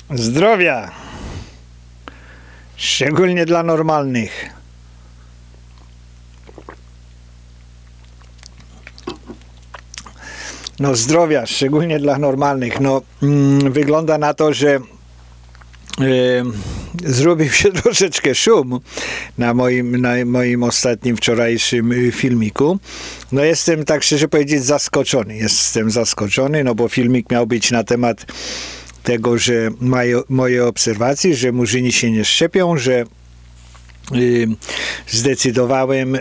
Zdrowia! Szczególnie dla normalnych. No zdrowia, szczególnie dla normalnych. No wygląda na to, że zrobił się troszeczkę szum na moim ostatnim wczorajszym filmiku. No jestem, tak szczerze powiedzieć, zaskoczony. Jestem zaskoczony, no bo filmik miał być na temat tego, że moje obserwacje, że murzyni się nie szczepią, że zdecydowałem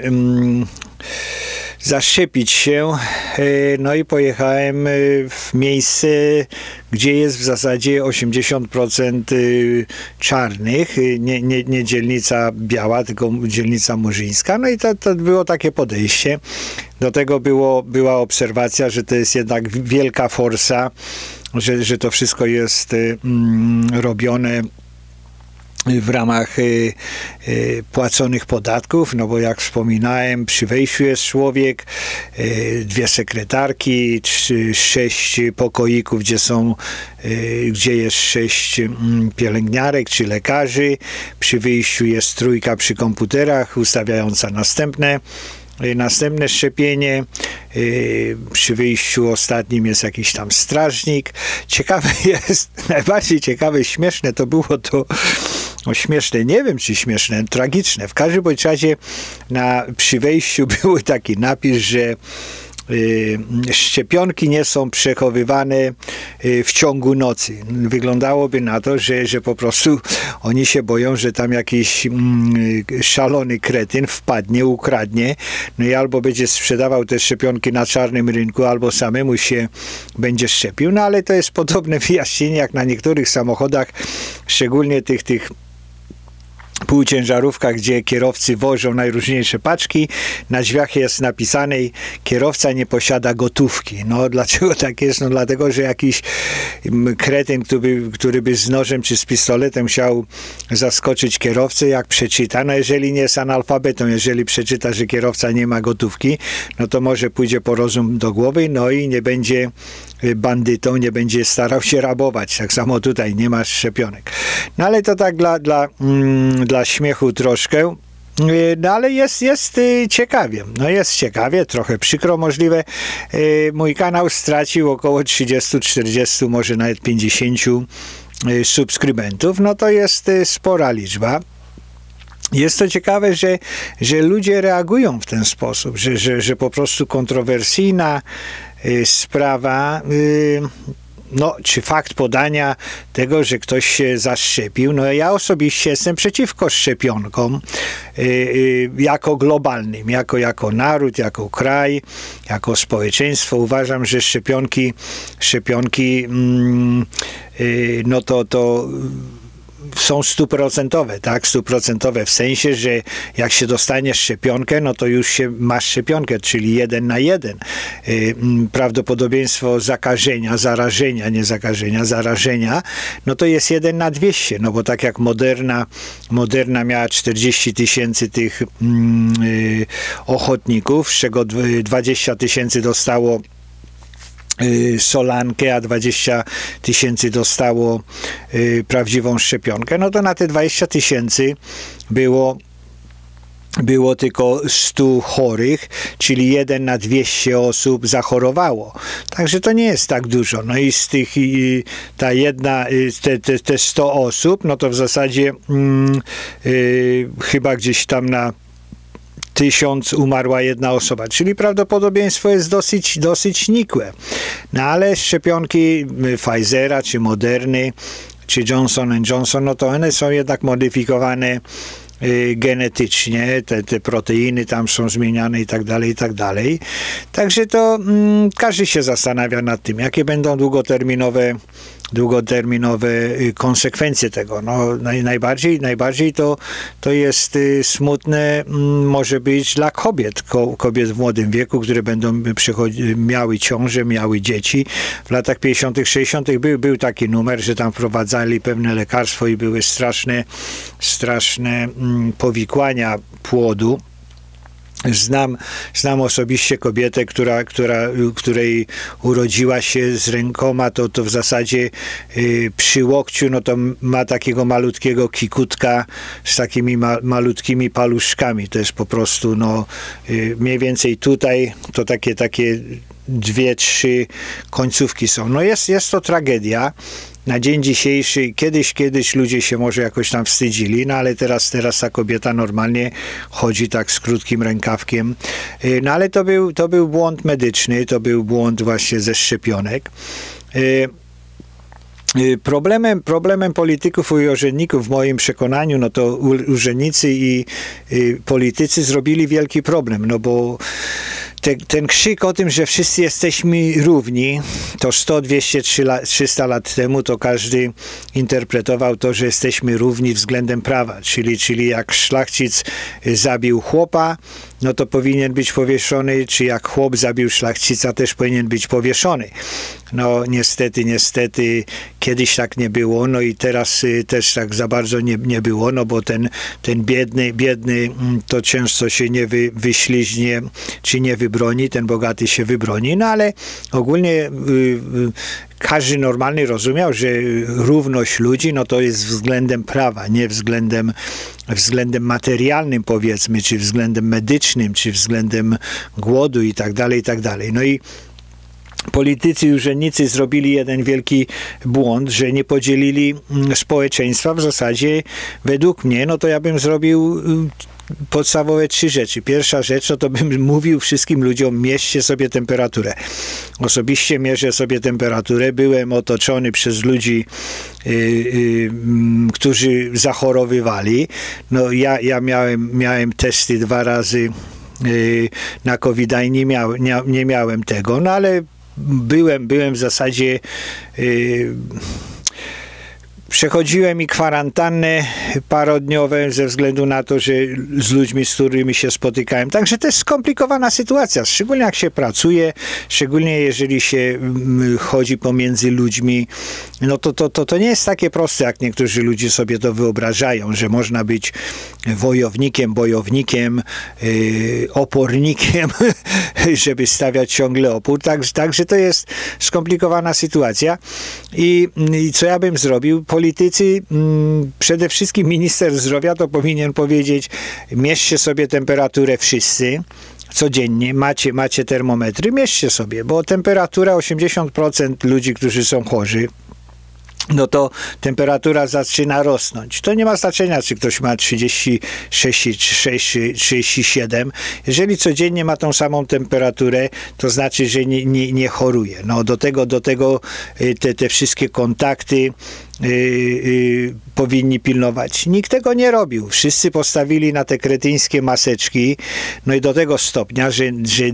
zaszczepić się, no i pojechałem w miejsce, gdzie jest w zasadzie 80% czarnych, nie dzielnica biała, tylko dzielnica murzyńska, no i to było takie podejście. Do tego była obserwacja, że to jest jednak wielka forsa, że to wszystko jest robione w ramach płaconych podatków, no bo jak wspominałem, przy wejściu jest człowiek, 2 sekretarki, 6 pokoików, gdzie jest 6 pielęgniarek czy lekarzy, przy wyjściu jest 3 przy komputerach ustawiająca następne szczepienie, przy wyjściu ostatnim jest jakiś tam strażnik. Ciekawe jest, najbardziej ciekawe, śmieszne to było to, no śmieszne, nie wiem czy śmieszne, tragiczne. W każdym bądź razie przy wejściu był taki napis, że szczepionki nie są przechowywane w ciągu nocy. Wyglądałoby na to, że po prostu oni się boją, że tam jakiś szalony kretyn wpadnie, ukradnie, no i albo będzie sprzedawał te szczepionki na czarnym rynku, albo samemu się będzie szczepił. No ale to jest podobne wyjaśnienie jak na niektórych samochodach, szczególnie tych półciężarówkach, gdzie kierowcy wożą najróżniejsze paczki. Na drzwiach jest napisane: kierowca nie posiada gotówki. No dlaczego tak jest? No dlatego, że jakiś kretyn, który by z nożem czy z pistoletem chciał zaskoczyć kierowcę, jak przeczyta, no jeżeli nie jest analfabetą, jeżeli przeczyta, że kierowca nie ma gotówki, no to może pójdzie po rozum do głowy, no i nie będzie bandytą, nie będzie starał się rabować. Tak samo tutaj nie ma szczepionek. No ale to tak dla śmiechu troszkę. No ale jest ciekawie. No jest ciekawie, trochę przykro możliwe. Mój kanał stracił około 30-40, może nawet 50 subskrybentów. No to jest spora liczba. Jest to ciekawe, że ludzie reagują w ten sposób, że po prostu kontrowersyjna sprawa, no, czy fakt podania tego, że ktoś się zaszczepił, no ja osobiście jestem przeciwko szczepionkom jako globalnym, jako naród, jako kraj, jako społeczeństwo. Uważam, że szczepionki no to są 100%, tak? 100% w sensie, że jak się dostanie szczepionkę, no to już się ma szczepionkę, czyli 1 na 1. Prawdopodobieństwo zarażenia, no to jest 1 na 200, no bo tak jak Moderna miała 40 000 tych ochotników, z czego 20 000 dostało solankę, a 20 000 dostało prawdziwą szczepionkę, no to na te 20 000 było tylko 100 chorych, czyli 1 na 200 osób zachorowało. Także to nie jest tak dużo. No i z tych te 100 osób, no to w zasadzie chyba gdzieś tam na 1000 umarła 1 osoba, czyli prawdopodobieństwo jest dosyć nikłe. No ale szczepionki Pfizera, czy Moderny, czy Johnson & Johnson, no to one są jednak modyfikowane genetycznie, te proteiny tam są zmieniane i tak dalej. Także to każdy się zastanawia nad tym, jakie będą długoterminowe konsekwencje tego. No, najbardziej to jest smutne, może być dla kobiet w młodym wieku, które będą miały ciążę, miały dzieci. W latach 50., 60. był taki numer, że tam wprowadzali pewne lekarstwo i były straszne powikłania płodu. Znam osobiście kobietę, której urodziła się z rękoma, to w zasadzie przy łokciu, no to ma takiego malutkiego kikutka z takimi malutkimi paluszkami. To jest po prostu, no mniej więcej tutaj to takie 2-3 końcówki są. No jest to tragedia. Na dzień dzisiejszy, kiedyś ludzie się może jakoś tam wstydzili, no ale teraz ta kobieta normalnie chodzi tak z krótkim rękawkiem. No ale to był błąd medyczny, to był błąd właśnie ze szczepionek. Problemem polityków i urzędników w moim przekonaniu, no to urzędnicy i politycy zrobili wielki problem, no bo ten krzyk o tym, że wszyscy jesteśmy równi, to 100, 200, 300 lat temu to każdy interpretował to, że jesteśmy równi względem prawa, czyli jak szlachcic zabił chłopa, no to powinien być powieszony, czy jak chłop zabił szlachcica, też powinien być powieszony. No niestety kiedyś tak nie było, no i teraz też tak za bardzo nie było, no bo ten biedny to często się nie wyśliźnie, czy nie wybroni, ten bogaty się wybroni, no ale ogólnie każdy normalny rozumiał, że równość ludzi, no to jest względem prawa, nie względem materialnym, powiedzmy, czy względem medycznym, czy względem głodu i tak dalej, i tak dalej. No i politycy i urzędnicy zrobili jeden wielki błąd, że nie podzielili społeczeństwa w zasadzie, według mnie, no to ja bym zrobił podstawowe 3 rzeczy. Pierwsza rzecz, no to bym mówił wszystkim ludziom, mierzcie sobie temperaturę. Osobiście mierzę sobie temperaturę. Byłem otoczony przez ludzi, którzy zachorowywali. No ja miałem testy 2 razy na COVID-a i nie miałem tego, no ale byłem w zasadzie przechodziłem i kwarantannę parodniową ze względu na to, że z ludźmi, z którymi się spotykałem. Także to jest skomplikowana sytuacja, szczególnie jak się pracuje, szczególnie jeżeli się chodzi pomiędzy ludźmi. No to nie jest takie proste, jak niektórzy ludzie sobie to wyobrażają, że można być wojownikiem, bojownikiem, opornikiem, żeby stawiać ciągle opór. Także to jest skomplikowana sytuacja. I co ja bym zrobił? Politycy, przede wszystkim minister zdrowia to powinien powiedzieć, mierzcie sobie temperaturę wszyscy, codziennie, macie termometry, mierzcie sobie, bo temperatura 80% ludzi, którzy są chorzy, no to temperatura zaczyna rosnąć. To nie ma znaczenia, czy ktoś ma 36, 37. Jeżeli codziennie ma tą samą temperaturę, to znaczy, że nie choruje. No do tego te wszystkie kontakty powinni pilnować. Nikt tego nie robił. Wszyscy postawili na te kretyńskie maseczki, no i do tego stopnia, że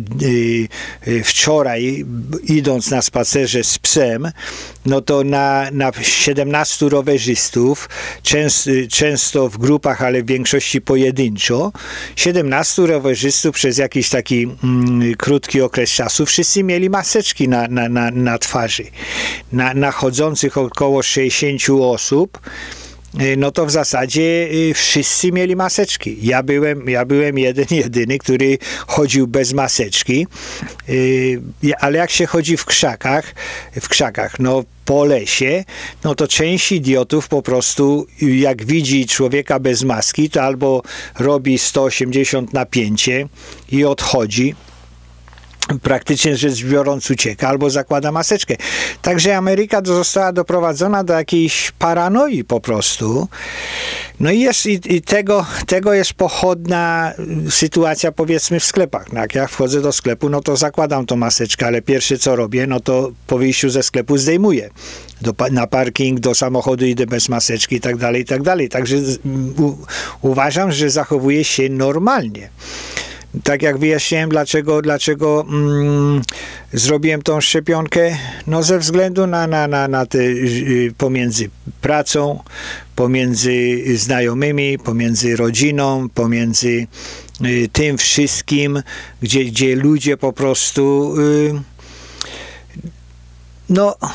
wczoraj, idąc na spacerze z psem, no to na 17 rowerzystów, często w grupach, ale w większości pojedynczo, 17 rowerzystów przez jakiś taki krótki okres czasu, wszyscy mieli maseczki na twarzy. Na chodzących około 60 osób, no to w zasadzie wszyscy mieli maseczki. Ja byłem jedyny, który chodził bez maseczki, ale jak się chodzi w krzakach, no po lesie, no to część idiotów po prostu, jak widzi człowieka bez maski, to albo robi 180 napięcie i odchodzi, praktycznie rzecz biorąc ucieka, albo zakłada maseczkę. Także Ameryka została doprowadzona do jakiejś paranoi po prostu. No i tego jest pochodna sytuacja, powiedzmy, w sklepach. No jak ja wchodzę do sklepu, no to zakładam tą maseczkę, ale pierwsze co robię, no to po wyjściu ze sklepu zdejmuję. Na parking, do samochodu idę bez maseczki i tak dalej, i tak dalej. Także uważam, że zachowuję się normalnie. Tak jak wyjaśniłem, dlaczego zrobiłem tą szczepionkę, no ze względu na te pomiędzy pracą, pomiędzy znajomymi, pomiędzy rodziną, pomiędzy tym wszystkim, gdzie ludzie po prostu no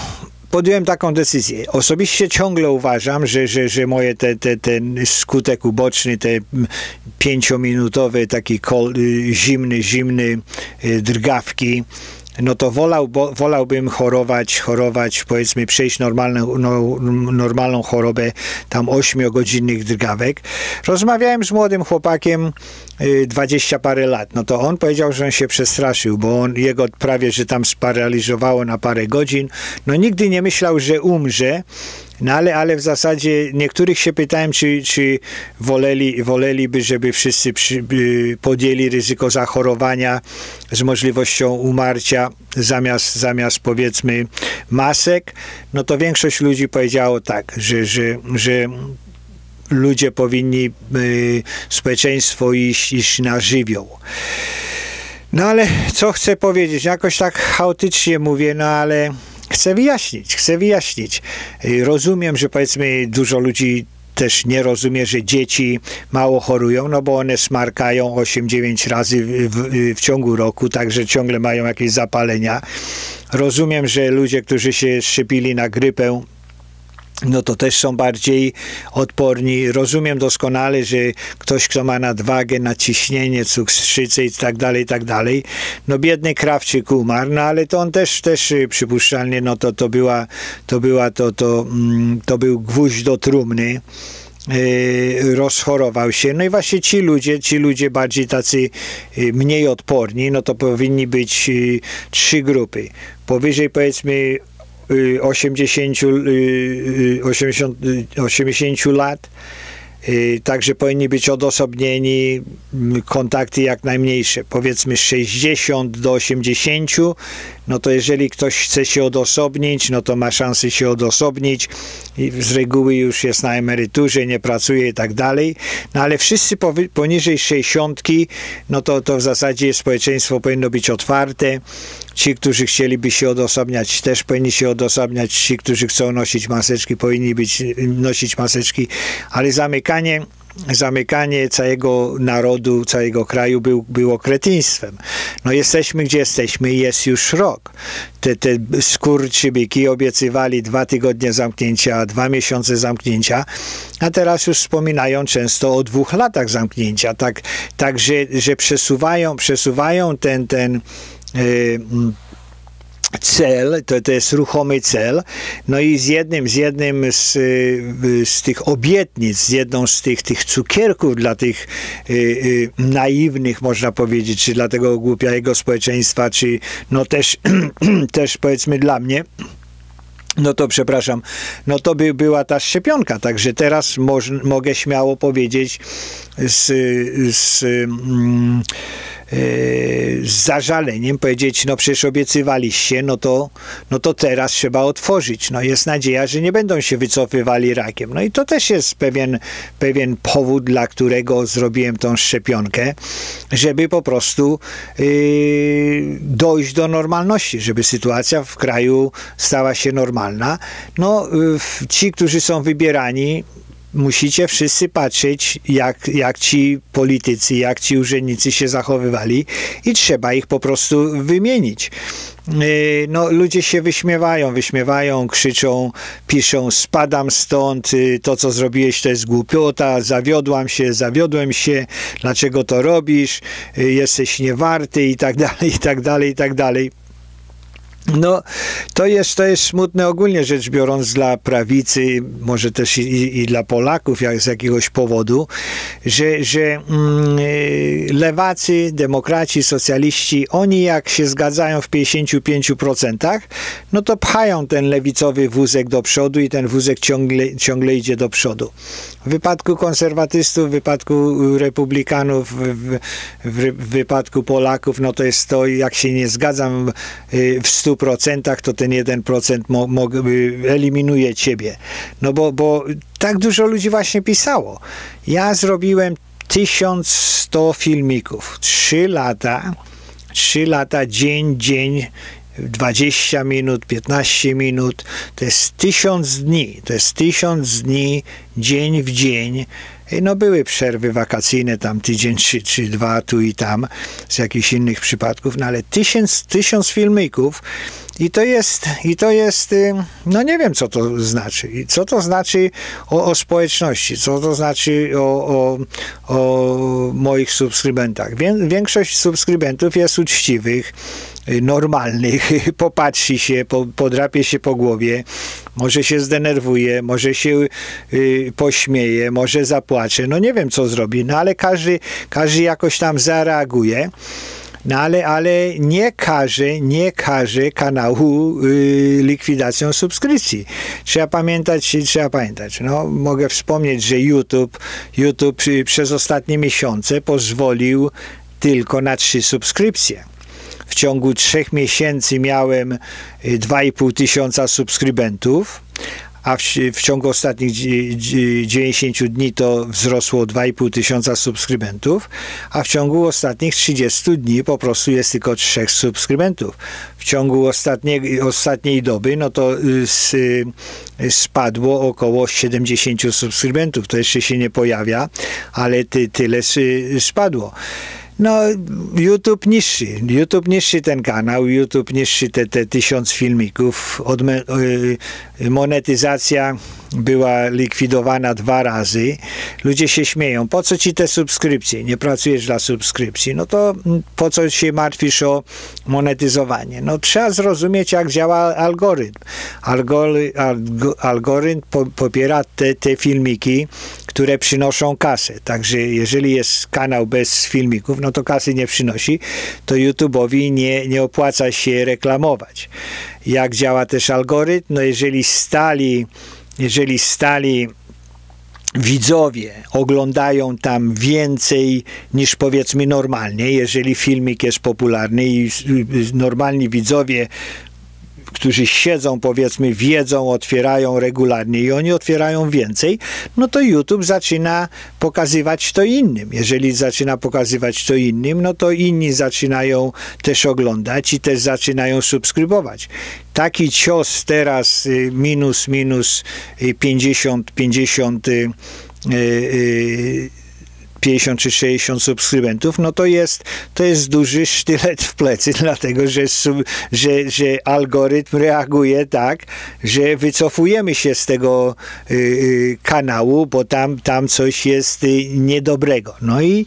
podjąłem taką decyzję. Osobiście ciągle uważam, że moje ten skutek uboczny, te 5-minutowe taki zimny drgawki, no to wolałbym chorować, powiedzmy, przejść normalną chorobę, tam 8-godzinnych drgawek. Rozmawiałem z młodym chłopakiem, 20 parę lat, no to on powiedział, że on się przestraszył, bo jego prawie, że tam sparaliżowało na parę godzin. No nigdy nie myślał, że umrze. No ale w zasadzie niektórych się pytałem, czy woleliby, żeby wszyscy podjęli ryzyko zachorowania z możliwością umarcia zamiast powiedzmy masek. No to większość ludzi powiedziało tak, że ludzie powinni, społeczeństwo iść na żywioł. No ale co chcę powiedzieć? Jakoś tak chaotycznie mówię, no ale chcę wyjaśnić. Rozumiem, że powiedzmy dużo ludzi też nie rozumie, że dzieci mało chorują, no bo one smarkają 8-9 razy w ciągu roku, także ciągle mają jakieś zapalenia. Rozumiem, że ludzie, którzy się szczepili na grypę, no to też są bardziej odporni. Rozumiem doskonale, że ktoś, kto ma nadwagę, nadciśnienie, cukrzycę i tak dalej, no biedny krawczyk umarł, no ale to on też przypuszczalnie, no to był gwóźdź do trumny. Rozchorował się. No i właśnie ci ludzie bardziej tacy mniej odporni, no to powinni być 3 grupy. Powyżej powiedzmy 80 lat, także powinni być odosobnieni, kontakty jak najmniejsze, powiedzmy 60 do 80, no to jeżeli ktoś chce się odosobnić, no to ma szansę się odosobnić i z reguły już jest na emeryturze, nie pracuje i tak dalej, no ale wszyscy poniżej 60, no to w zasadzie społeczeństwo powinno być otwarte. Ci, którzy chcieliby się odosobniać, też powinni się odosobniać. Ci, którzy chcą nosić maseczki, powinni nosić maseczki, ale zamykanie całego narodu, całego kraju było kretyństwem. No jesteśmy gdzie jesteśmy i jest już rok. Te skurczybyki obiecywali 2 tygodnie zamknięcia, 2 miesiące zamknięcia, a teraz już wspominają często o 2 latach zamknięcia. Tak, że przesuwają ten cel, to jest ruchomy cel, no i z jednym z tych obietnic, z jedną z tych cukierków dla tych naiwnych, można powiedzieć, czy dla tego głupiego społeczeństwa, czy no też powiedzmy dla mnie, no to przepraszam, no to była ta szczepionka, także teraz mogę śmiało powiedzieć z zażaleniem powiedzieć, no przecież obiecywaliście, no to teraz trzeba otworzyć. No jest nadzieja, że nie będą się wycofywali rakiem. No i to też jest pewien powód, dla którego zrobiłem tą szczepionkę, żeby po prostu dojść do normalności, żeby sytuacja w kraju stała się normalna. No ci, którzy są wybierani, musicie wszyscy patrzeć, jak ci politycy, jak ci urzędnicy się zachowywali i trzeba ich po prostu wymienić. No, ludzie się wyśmiewają, krzyczą, piszą, spadam stąd, to co zrobiłeś to jest głupiota, zawiodłem się, dlaczego to robisz, jesteś niewarty i tak dalej. No, to jest smutne ogólnie rzecz biorąc dla prawicy, może też i dla Polaków z jakiegoś powodu, że lewacy, demokraci, socjaliści, oni jak się zgadzają w 55%, no to pchają ten lewicowy wózek do przodu i ten wózek ciągle idzie do przodu. W wypadku konserwatystów, w wypadku republikanów, w wypadku Polaków, no to jest to, jak się nie zgadzam w 100%, to ten 1% eliminuje ciebie. No bo tak dużo ludzi właśnie pisało. Ja zrobiłem 1100 filmików. 3 lata, dzień, 20 minut, 15 minut, to jest 1000 dni. To jest 1000 dni, dzień w dzień, No były przerwy wakacyjne, tam tydzień czy dwa, tu i tam, z jakichś innych przypadków, no ale tysiąc filmików i to jest, no nie wiem, co to znaczy. Co to znaczy o społeczności, co to znaczy o moich subskrybentach. Większość subskrybentów jest uczciwych, normalnych, popatrzy się, podrapie się po głowie, może się zdenerwuje, może się pośmieje, może zapłacze, no nie wiem, co zrobi, no ale każdy jakoś tam zareaguje. No ale nie każe kanału likwidacją subskrypcji. Trzeba pamiętać. No, mogę wspomnieć, że YouTube przez ostatnie miesiące pozwolił tylko na 3 subskrypcje. W ciągu 3 miesięcy miałem 2,5 tysiąca subskrybentów, a w ciągu ostatnich 90 dni to wzrosło 2,5 tysiąca subskrybentów, a w ciągu ostatnich 30 dni po prostu jest tylko 3 subskrybentów. W ciągu ostatniej doby no to spadło około 70 subskrybentów. To jeszcze się nie pojawia, ale tyle spadło. No, YouTube niższy ten kanał, YouTube niższy te 1000 filmików. Monetyzacja była likwidowana 2 razy. Ludzie się śmieją. Po co ci te subskrypcje? Nie pracujesz dla subskrypcji. No to po co się martwisz o monetyzowanie? No trzeba zrozumieć, jak działa algorytm. Algorytm popiera te filmiki, które przynoszą kasę. Także jeżeli jest kanał bez filmików, no to kasy nie przynosi, to YouTube'owi nie opłaca się reklamować. Jak działa też algorytm? No jeżeli stali widzowie oglądają tam więcej niż powiedzmy normalnie, jeżeli filmik jest popularny i normalni widzowie, którzy siedzą, powiedzmy, wiedzą, otwierają regularnie i oni otwierają więcej, no to YouTube zaczyna pokazywać to innym. Jeżeli zaczyna pokazywać to innym, no to inni zaczynają też oglądać i też zaczynają subskrybować. Taki cios teraz minus 50 czy 60 subskrybentów, no to jest duży sztylet w plecy, dlatego że algorytm reaguje tak, że wycofujemy się z tego kanału, bo tam coś jest niedobrego. No i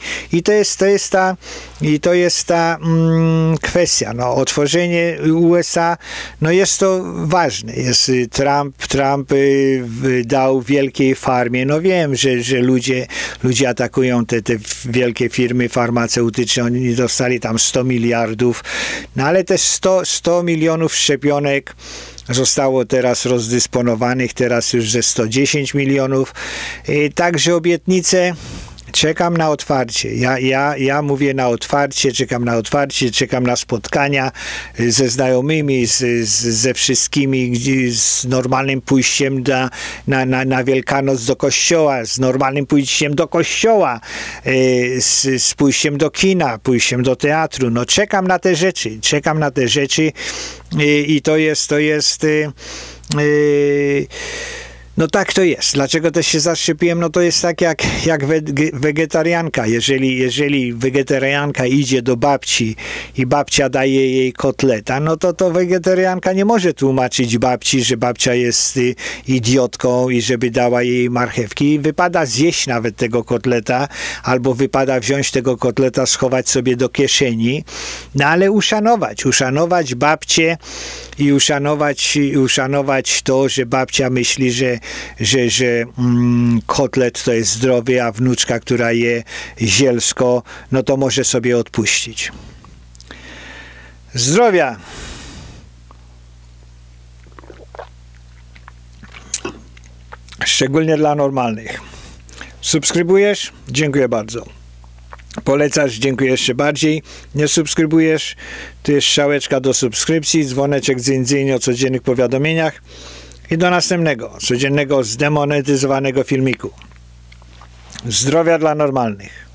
to jest ta kwestia. No, otworzenie USA, no jest to ważne. Trump dał wielkiej farmie. No wiem, że ludzie atakują te wielkie firmy farmaceutyczne, oni dostali tam 100 miliardów, no ale też 100 milionów szczepionek zostało teraz rozdysponowanych, teraz już ze 110 milionów. Także obietnice. Czekam na otwarcie. Ja mówię na otwarcie, czekam na spotkania ze znajomymi, ze wszystkimi, z normalnym pójściem na Wielkanoc do kościoła, z normalnym pójściem do kościoła, z pójściem do kina, pójściem do teatru. No czekam na te rzeczy i to jest no tak to jest. Dlaczego też się zaszczepiłem? No to jest tak jak wegetarianka. Jeżeli wegetarianka idzie do babci i babcia daje jej kotleta, no to wegetarianka nie może tłumaczyć babci, że babcia jest idiotką i żeby dała jej marchewki. Wypada zjeść nawet tego kotleta, albo wypada wziąć tego kotleta, schować sobie do kieszeni, no ale uszanować babcię i uszanować to, że babcia myśli, że kotlet to jest zdrowy, a wnuczka, która je zielsko, no to może sobie odpuścić. Zdrowia! Szczególnie dla normalnych. Subskrybujesz? Dziękuję bardzo. Polecasz? Dziękuję jeszcze bardziej. Nie subskrybujesz? Tu jest strzałeczka do subskrypcji, dzwoneczek dzyń o codziennych powiadomieniach i do następnego, codziennego zdemonetyzowanego filmiku. Zdrowia dla normalnych.